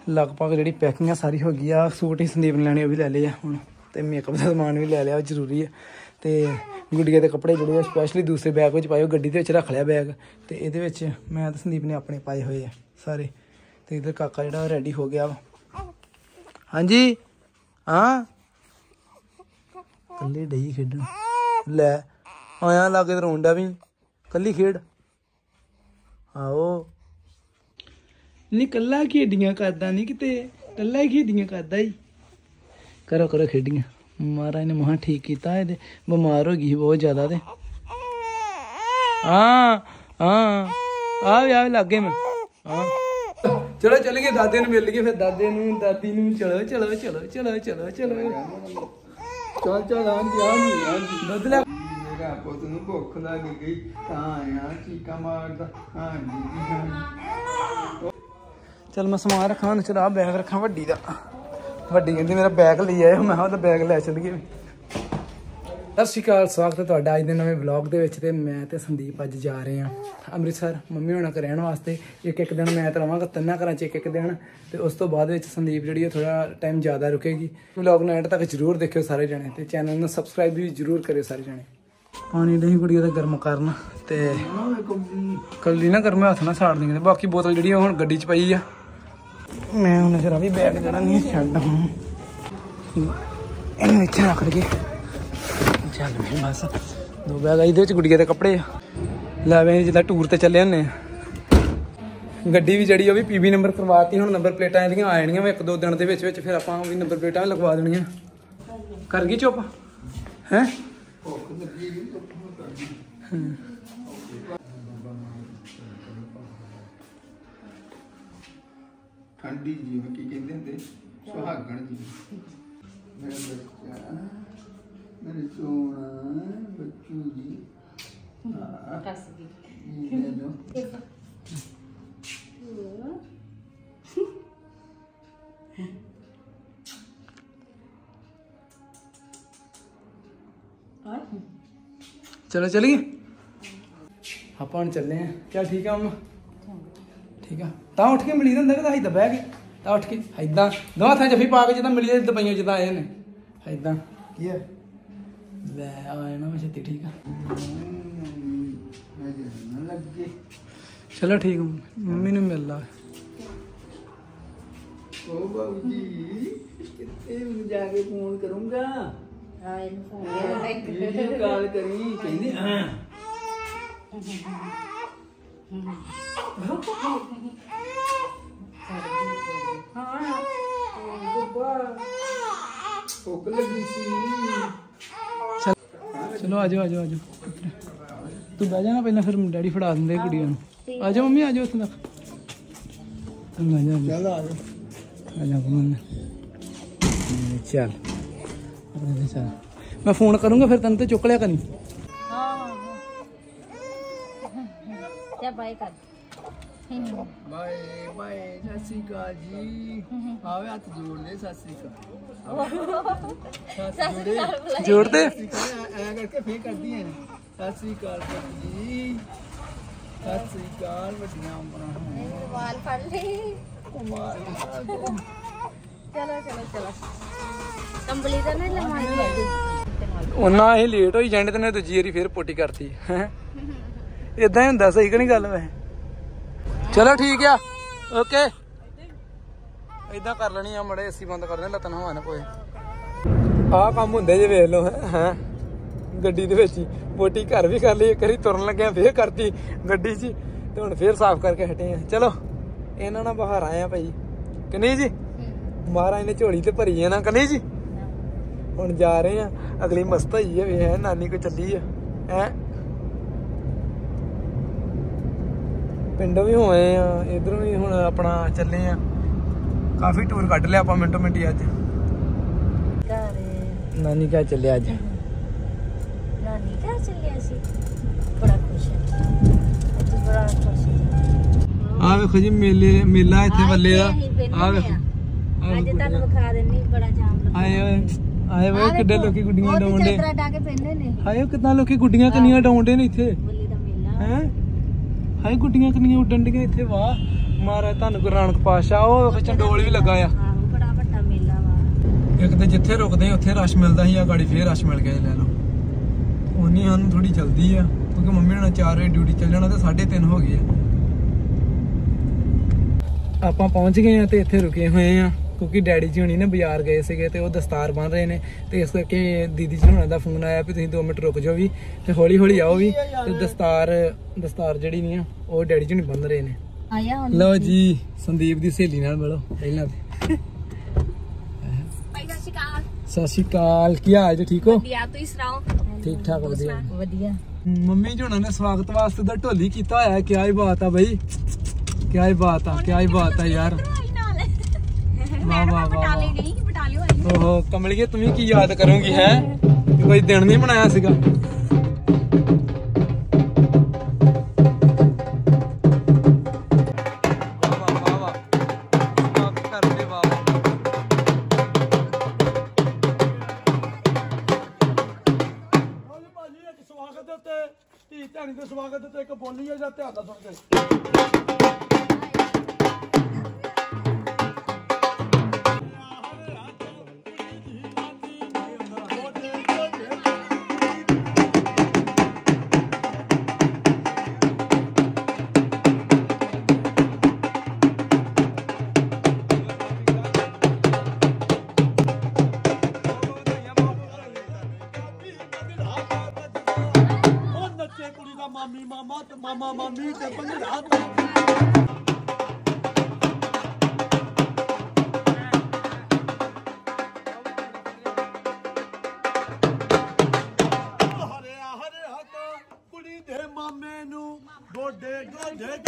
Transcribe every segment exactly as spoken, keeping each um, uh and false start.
लगभग जी पैकिंग सारी हो गई आ। सूट ही संदीप ने लैने वो भी लै लिया हूँ, तो मेकअप का समान भी लै लिया, जरूरी है। तो गुड़िया के कपड़े जोड़े स्पैशली दूसरे बैग में पाए, गड्डी के रख लिया बैग। तो ये मैं तो संदीप ने अपने पाए हुए है सारे। तो इधर काका जो रेडी हो गया वा। हाँ जी हाँ कल्ली डई खेडन लै आया लागे तो रोंडा भी कल्ली खेड आओ नहीं कल्ला खेडियां करदा नहीं किते कल्ला ही खेडियां करदा ही करो करो खेडियां। महाराज ने महा ठीक किया है, बमार हो गई बहुत ज्यादा। ते हाँ हाँ आ भी आ लागे मैं हाँ चलो चल गए दादे ने मिल गए, फिर दादे नूं दादी नूं चलो चलो चलो चलो चलो चलो चल चल हाँ जी हाँ जी हाँ जी दुध लै मेरा पुत नूं भुख लग गई तां आया चीका मारदा हाँ जी हाँ। चल मैं समान रखा चलो आ बैग रखा वड्डी दा। वड्डी कहती मेरा बैग ले आए, मैं ओहदा बैग लै चल गए। सत श्री अकाल, स्वागत है तुहाडा अज दे नवे व्लॉग दे विच। ते मैं ते संदीप अज जा रहे हैं अमृतसर मम्मी होना के रहने वास्ते। एक एक दिन मैं तो रहांगा तिन्ना घरां च एक एक दिन, तो उस तो बाद संदीप जी थोड़ा टाइम ज़्यादा रुकेगी। व्लॉग ने एंड तक जरूर देखियो सारे जने, तो चैनल में सबसक्राइब भी जरूर करियो सारे जने। पानी नहीं कुड़ी का गर्म करना, तो कल्ली ना गर्म हथ ना साड़ देंगे। बाकी बोतल जी हुण गड्डी च पई आ, मैं हूँ जरा भी बैग जरा नहीं छड्ड इन इत्थे रख लगे। चल मैं बस दो बैग ये गुड़िया के कपड़े लै मैं जिदा टूर ते चले होने। गड्डी भी जड़ी भी पी बी नंबर करवाती, हुण नंबर प्लेटां इहदियां आ जाणियां एक दो दिन दे विच विच, फिर आपां भी नंबर प्लेटां भी लगवा देणियां। कर गई चुप हैं ठंडी जी की कहते होंगे सुहागण जी मेरा बच्चा मेरे सोना बच्चू जी चलो चलिए आप चले हैं। क्या ठीक है अम्मा ठीक है तां उठ के मिली होंगे कि इदा बह के तां उठ के इदा दो हथा जफी पा के जिदा मिली दबाइया जिदा आए ने इदा की है लै आए ना मैं छेती। ठीक है चलो ठीक मम्मी ने मिल ला ओ बाबू जी कितने जाके फोन करूंगा वीडियो कॉल करी कहंदी हां चलो आ जाओ आ जाओ आ जाओ तू बह जाना पहले, फिर डैडी फड़ा देंगे कुड़िया। आ जाओ मम्मी आ जाओ इतना चल चल मैं फोन करूँगा फिर तेन तो चुक लिया करी। बाय बाय सत श्री अकाल जी आवे हाथ जोड़ दे सत श्री अकाल जोड़ दे ऐ करके फिर कर दी सत श्री अकाल जी सत श्री अकाल वड्डियां उमरां वाल फड़ ले चलो चलो चलो कंबली दा ना लमाई उन्ना ही लेट होई जाने ते दूजी वारी फिर पोटी करती है इदा ही हुंदा। सही कि नहीं गल वैसे चलो ठीक है ओके इदा कर लेनी आ मड़े एसी बंद कर दे लत्तां हवा ना कोई आ काम हुंदे जे वेख लो हैं गड्डी दे विच पोटी घर भी कर ली एक बारी तुरन लग्या फिर करती गड्डी च ते हुण फिर साफ करके हटे हैं। चलो इन्हां नाल बाहर आए आ भाई कि नहीं जी महाराज ने झोली ते भरी है ना कि नहीं जी। हुण जा रहे हैं अगली मस्त होई है नानी को चली है पिंडों भी होए हैं इधरों भी हुण अपना चले हैं। काफी टूर कट लिया आप मिनटों मिनटी अज नानी क्या चले अज नानी क्या चले सी बड़ा खुश है अज बड़ा खुश है। आ देखो जी मेले मेला इत्थे बल्ले दा आ देखो अज तन्नू विखा देनी बड़ा जाम लगा आए आए वे किड्डे लोकी गुड्डियां डाउंडे चादरा डाके पहनने ने हाए कितना लोकी गुड्डियां कन्नियां डाउंडे ने इत्थे बल्ली दा मेला हैं हाए गुड्डियां कन्नियां उड्डन दी इत्थे वाह महाराज धन गुरु नानक पातशाह ਉਹ ਚੰਡੋਲ ਵੀ ਲੱਗਾ ਆ बड़ा बड़ा मेला वा ਇੱਕ ਤੇ ਜਿੱਥੇ ਰੁਕਦੇ ਉੱਥੇ ਰਸ਼ ਮਿਲਦਾ ਸੀ ਆ ਗਾੜੀ ਫੇਰ ਰਸ਼ ਮਿਲ ਗਿਆ ਲੈ ਲਓ ਉਨੀ ਸਾਨੂੰ ਥੋੜੀ ਜਲਦੀ ਆ ਕਿਉਂਕਿ ਮੰਮੀ ਨੇ ਚਾਰ ਵਜੇ ਡਿਊਟੀ ਚੱਲ ਜਾਣਾ ਤੇ ਸਾਢੇ ਤਿੰਨ ਹੋ ਗਏ ਆ ਆਪਾਂ ਪਹੁੰਚ ਗਏ ਆ ਤੇ ਇੱਥੇ ਰੁਕੇ ਹੋਏ ਆ ਕਿਉਂਕਿ ਡੈਡੀ ਜੀ ਹੁਣੀ ਨੇ ਬਾਜ਼ਾਰ ਗਏ ਸੀਗੇ ਤੇ ਉਹ ਦਸਤਾਰ ਬੰਨ ਰਹੇ ਨੇ ਤੇ ਇਸ ਕਰਕੇ ਦੀਦੀ ਜੀ ਹੁਣਾਂ ਦਾ ਫੋਨ ਆਇਆ ਵੀ ਤੁਸੀਂ ਦੋ ਮਿੰਟ ਰੁਕ ਜਾਓ ਵੀ ਤੇ ਹੌਲੀ ਹੌਲੀ ਆਓ ਵੀ ਤੇ ਦਸਤਾਰ ਦਸਤਾਰ ਜਿਹੜੀ ਨਹੀਂ ਆ ਉਹ ਡੈਡੀ ਜੀ ਹੁਣੀ ਬੰਨ ਰਹੇ ਨੇ ਆਇਆ ਹੁਣ ਲਓ ਜੀ ਸੰਦੀਪ ਦੀ ਸਹੇਲੀ ਨਾਲ ਮਿਲੋ ਪਹਿਲਾਂ ਤੇ ਭਾਈ ਸਤਿ ਸ਼੍ਰੀ ਅਕਾਲ ਸਤਿ ਸ਼੍ਰੀ ਅਕਾਲ ਕੀ ਹਾਲ ਜੀ ਠੀਕ ਹੋ ਵਧੀਆ ਤੁਸੀਂ ਸੁਣਾਓ ਠੀਕ ਠਾਕ ਵਧੀਆ ਵਧੀਆ ਮੰਮੀ ਜੀ ਹੁਣਾਂ ਨੇ ਸਵਾਗਤ ਵਾਸਤੇ ਤਾਂ ਢੋਲੀ ਕੀਤਾ ਹੋਇਆ ਕਿਆ ਹੀ ਬਾਤ ਆ ਬਈ ਕਿਆ ਹੀ ਬਾਤ ਆ ਕਿਆ ਹੀ ਬਾਤ ਆ ਯਾਰ ਵਾਹ ਵਾਹ ਵਾਹ ਓਹੋ ਕਮਲੀਏ ਤੁਸੀਂ ਕੀ ਯਾਦ ਕਰੋਗੀ ਹੈ ਕੋਈ ਦਿਨ ਨਹੀਂ ਬਣਾਇਆ ਸੀਗਾ ਸਵਾਗਤ ਤੇ ਇੱਕ ਬੋਲੀ ਹੈ ਜਾਂ ਧਿਆਨ ਨਾਲ ਸੁਣ ਕੇ ਮਾਮੀ ਮਾਮਾ ਤੇ ਮਾਮਾ ਮਾਮੀ ਤੇ ਭੰਗੜਾ ਹਰਿਆ ਹਰਿਆ ਕੁੜੀ ਦੇ ਮਾਮੇ ਨੂੰ ਗੋਡੇ ਗੋਡੇ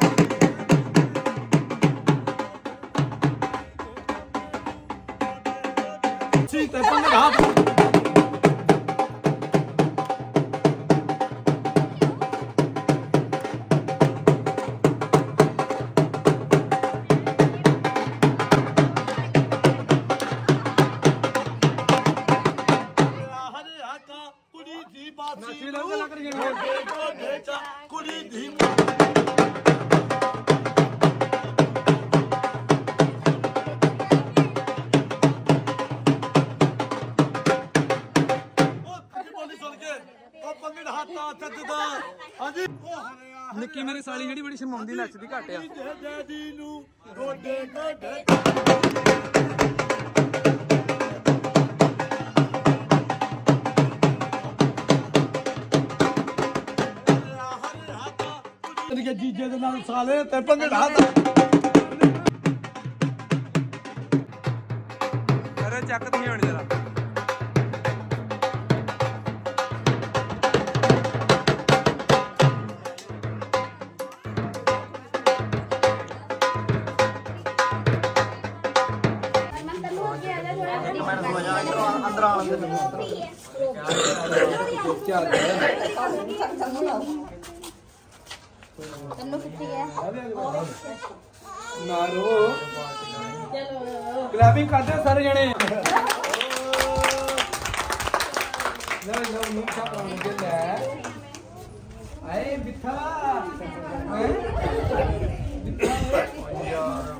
ਸੀ ਤੇ ਭੰਗੜਾ ਕੁੜੀ ਦੀ ਨਿੱਕੀ ਮੇਰੀ ਸਾਲੀ ਜਿਹੜੀ ਬੜੀ ਸ਼ਰਮਾਉਂਦੀ ਨੱਚਦੀ ਘੱਟ ਆ ਡੈਡੀ ਨੂੰ ਗੋਡੇ ਗੋਡੇ ਜੀਜੇ ਦੇ ਨਾਲ ਸਾਲੇ ਤੇ ਭੰਗੜਾ ਅਰੇ ਚੱਕ ਤੁਸੀਂ ਹੁਣ ਜਰਾ ਅੰਦਰ ਆਉਣ ਦੇ ਤੈਨੂੰ ਕਿੱਥੇ ਗਿਆ ਨਾਰੋ ਚਲੋ ਕਲੈਪਿੰਗ ਕਰਦੇ ਸਾਰੇ ਜਣੇ ਲੈ ਲਓ ਨੂੰ ਛਾਪਾਂ ਦੇ ਲੈ ਆਏ ਬਿੱਠਾ ਹੈ ਬਿੱਠਾ ਯਾਰ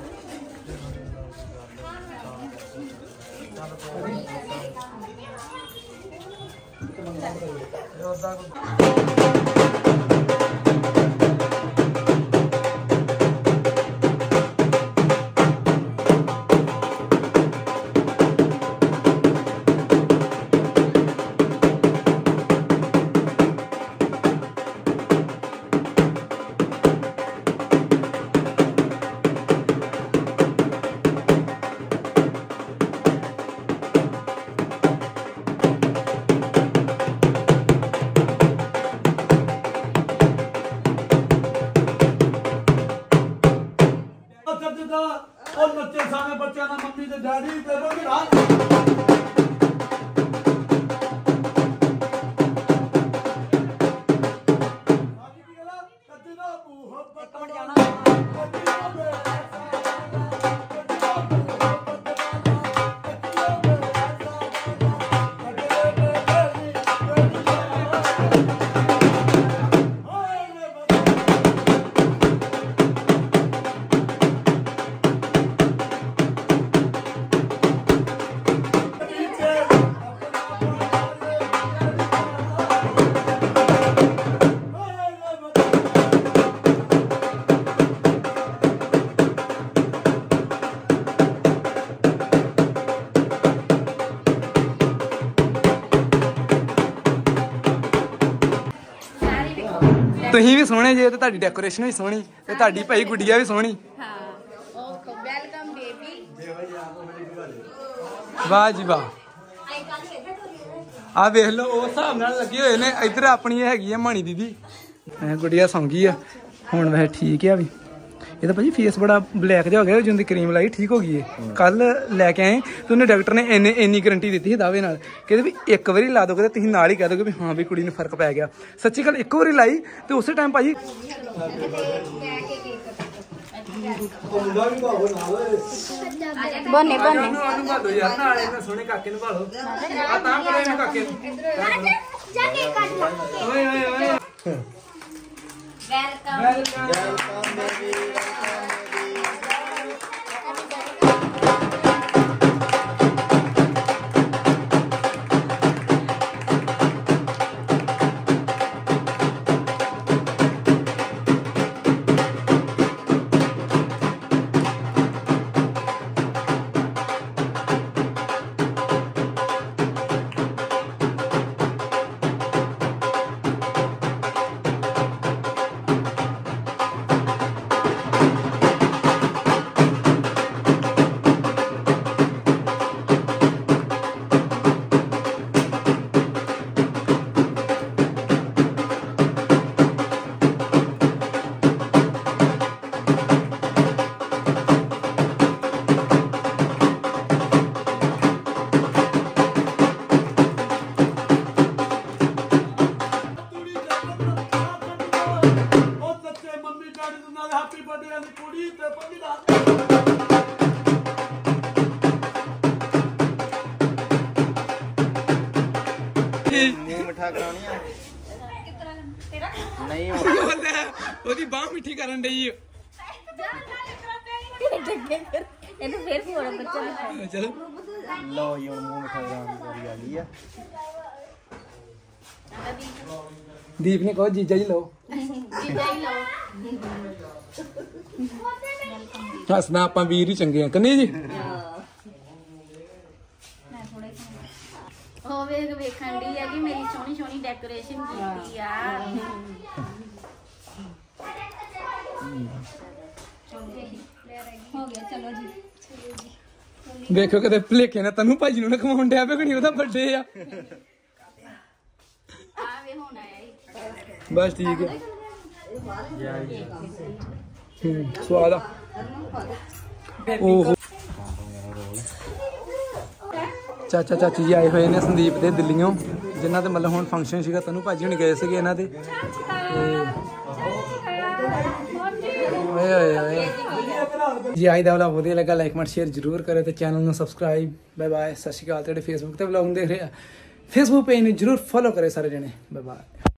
ਉਹ ਨੱਚੇ ਸਾਰੇ ਬੱਚਿਆਂ ਦਾ ਮੰਮੀ ਤੇ ਡੈਡੀ ਤੇ ਭੰਗੜਾ ਤੁਸੀਂ ਵੀ ਸੋਹਣੇ ਜੇ ਤੇ ਤੁਹਾਡੀ ਡੈਕੋਰੇਸ਼ਨ ਵੀ ਸੋਹਣੀ ਤੇ ਤੁਹਾਡੀ ਭਾਈ ਗੁੱਡੀਆ ਵੀ ਸੋਹਣੀ। ਹਾਂ ਓਕੇ ਵੈਲਕਮ ਬੇਬੀ। ਵਾਹ ਜੀ ਵਾਹ ਆ ਵੇਖ ਲਓ ਉਸ ਹਿਸਾਬ ਨਾਲ ਲੱਗੇ ਹੋਏ ਨੇ। ਇੱਧਰ ਆਪਣੀ ਹੈਗੀ ਆ ਮਾਣੀ ਦੀਦੀ ਗੁੱਡੀਆ ਸੌਂ ਗਈ ਆ ਹੁਣ ਵੈਸੇ ਠੀਕ ਆ ਵੀ। ਇਹਦਾ ਭਾਜੀ ਫੇਸ ਬੜਾ ਬਲੈਕ ਜਿਹਾ ਹੋ ਗਿਆ ਜਿੰਦੀ ਕਰੀਮ ਲਾਈ ਠੀਕ ਹੋ ਗਈ ਹੈ। ਕੱਲ ਲੈ ਕੇ ਆਏ ਤੇ ਉਹਨੇ ਡਾਕਟਰ ਨੇ ਇੰਨੇ ਇੰਨੀ ਗਰੰਟੀ ਦਿੱਤੀ ਸੀ ਦਾਅਵੇ ਨਾਲ ਕਹਿੰਦੇ ਵੀ ਇੱਕ ਵਾਰੀ ਲਾ ਦੋਗੇ ਤੇ ਤੁਸੀਂ ਨਾਲ ਹੀ ਕਹਿ ਦੋਗੇ ਵੀ ਹਾਂ ਵੀ ਕੁੜੀ ਨੂੰ ਫਰਕ ਪੈ ਗਿਆ। ਸੱਚੀ ਗੱਲ ਇੱਕ ਵਾਰੀ ਲਾਈ ਤੇ ਉਸੇ ਟਾਈਮ ਭਾਜੀ ਬੋਨੇ ਬੋਨੇ ਉਹਨੂੰ ਭਾਲੋ ਯਾਰ ਨਾਲ ਇਹਨਾਂ ਸੋਹਣੇ ਕਾਕੇ ਨੂੰ ਭਾਲੋ ਆ ਤਾਂ ਕਰੋ ਇਹਨੂੰ ਕਾਕੇ ਨੂੰ ਜਾ ਕੇ ਕੱਢ ਲਾ। ਓਏ ਓਏ ਓਏ ਵੈਲਕਮ ਵੈਲਕਮ ਉਹਦੀ ਬਾਹ ਮਿੱਠੀ ਕਰਨ ਡਈ ਇਹਨੂੰ ਫੇਰ ਫੋੜਾ ਬੱਚਾ ਨੂੰ ਚਲੋ ਲਓ ਜੀ ਹੁਣ ਮੂੰਹ ਮਿਠਾ ਕਰਾਉਣ ਦੀ ਵਾਰੀ ਆ ਗਈ ਆ। ਦੀਪ ਨੇ ਕਹੋ ਜੀਜਾ ਜੀ ਲਓ ਜੀਜਾ ਹੀ ਲਓ। ਹੱਸਣਾ ਆਪਾਂ ਵੀਰ ਹੀ ਚੰਗੇ ਆ ਕੰਨੇ ਜੀ। ਉਹ ਵੇਖ ਵੇਖਣ ਦੀ ਹੈ ਕਿ ਮੇਰੀ ਸੋਹਣੀ ਸੋਹਣੀ ਡੈਕੋਰੇਸ਼ਨ ਕੀਤੀ ਆ। ਹੋ ਗਿਆ ਚਲੋ ਜੀ। ਵੇਖੋ ਕਿਤੇ ਭਲੇਖੇ ਨਾ ਤੈਨੂੰ ਭਾਜੀ ਨੂੰ ਨਾ ਖਵਾਉਣ ਡਿਆ ਪਿਆ ਕਿ ਉਹਦਾ ਵੱਡੇ ਆ। ਆ ਵੇ ਹੁਣ ਆਇਆ ਬਸ ਠੀਕ ਹੈ ਹੂੰ ਸਵਾਦ ਆ। ਓਹੋ ਚਾਚਾ ਚਾਚੀ ਜੀ ਆਏ ਹੋਏ ਨੇ ਸੰਦੀਪ ਦੇ ਦਿੱਲੀੋਂ ਜਿਨ੍ਹਾਂ ਦੇ ਮਤਲਬ ਹੁਣ ਫੰਕਸ਼ਨ ਸੀਗਾ ਤੈਨੂੰ ਭਾਜੀ ਹੁਣ ਗਏ ਸੀਗੇ ਇਹਨਾਂ ਦੇ ਓਏ ਓਏ ਓਏ ਜੀ ਅੱਜ ਦਾ ਵਲੌਗ ਵਧੀਆ ਲੱਗਾ ਲਾਈਕ ਕਮੈਂਟ ਸ਼ੇਅਰ ਜ਼ਰੂਰ ਕਰੇ ਤੇ ਚੈਨਲ ਨੂੰ ਸਬਸਕ੍ਰਾਈਬ ਬਾਏ ਬਾਏ ਸਤਿ ਸ਼੍ਰੀ ਅਕਾਲ। ਜਿਹੜੇ ਫੇਸਬੁੱਕ ਤੇ ਵਲੌਗ ਦੇਖ ਰਹੇ ਆ ਫੇਸਬੁੱਕ ਪੇਜ ਨੂੰ ਜ਼ਰੂਰ ਫੋਲੋ ਕਰੇ ਸਾਰੇ ਜਣੇ ਬਾਏ ਬਾਏ।